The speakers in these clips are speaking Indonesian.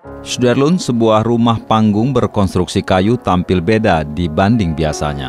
Sudarlun, sebuah rumah panggung berkonstruksi kayu tampil beda dibanding biasanya.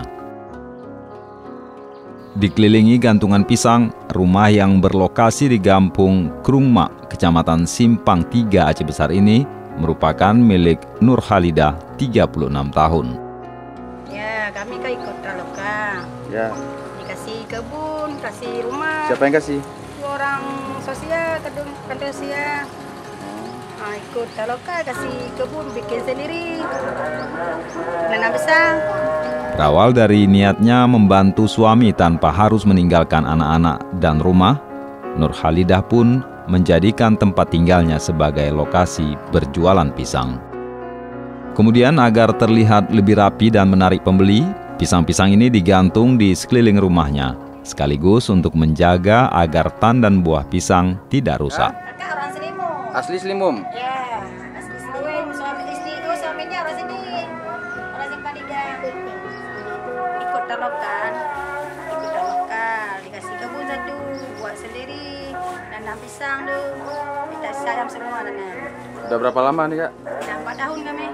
Dikelilingi gantungan pisang, rumah yang berlokasi di Kampung Krungma, Kecamatan Simpang 3 Aceh Besar ini merupakan milik Nur Khalidah, 36 tahun. Ya, kami kan ikut Traloka. Ya. Dikasih kebun, kasih rumah. Siapa yang kasih? Orang sosial, kantor sosial. Ikut Traloka, kasih kebun, bikin sendiri. Nanam pisang. Berawal dari niatnya membantu suami tanpa harus meninggalkan anak-anak dan rumah, Nur Khalidah pun menjadikan tempat tinggalnya sebagai lokasi berjualan pisang. Kemudian agar terlihat lebih rapi dan menarik pembeli, pisang-pisang ini digantung di sekeliling rumahnya, sekaligus untuk menjaga agar tan dan buah pisang tidak rusak. Kakak orang Selimum. Asli Selimum? Ya, asli Selimum. Suaminya orang sini. Orang Simpang 3. Ikut Traloka. Dikasih kebun satu, buat sendiri. Nanam pisang tu. Kita sayang semua nanam. Udah berapa lama nih, Kak? Dah 4 tahun kami.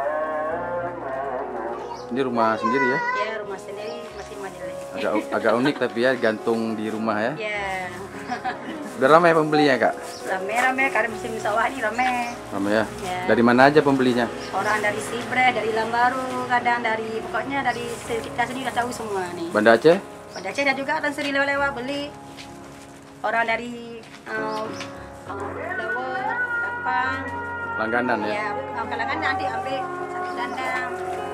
Ini rumah sendiri ya? Ya, rumah sendiri masih majelis. Agak unik tapi ya, gantung di rumah ya? Ya. Udah ramai pembelinya, Kak? Rame karena musim sawah ini rame. Ramai ya? Ya. Dari mana aja pembelinya? Orang dari Sibre, dari Lambaru, kadang dari pokoknya dari kita sendiri dah tahu semua nih. Banda Aceh? Pada Aceh ada juga orang sendiri lewat-lewat beli. Orang dari Lawar, Kapang. Langganan ya? Ya, kadang-kadang nanti ambil satu dandang.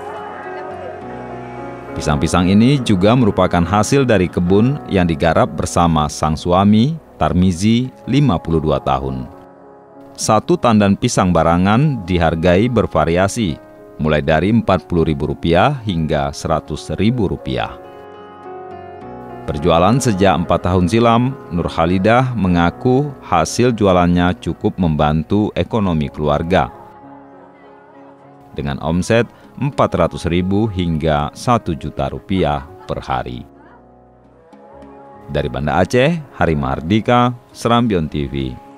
Pisang-pisang ini juga merupakan hasil dari kebun yang digarap bersama sang suami, Tarmizi, 52 tahun. Satu tandan pisang barangan dihargai bervariasi, mulai dari Rp40.000 hingga Rp100.000. Berjualan sejak 4 tahun silam, Nur Khalidah mengaku hasil jualannya cukup membantu ekonomi keluarga. Dengan omset Rp400.000 hingga Rp1.000.000 per hari. Dari Banda Aceh, Hari Mardika, Serambion TV.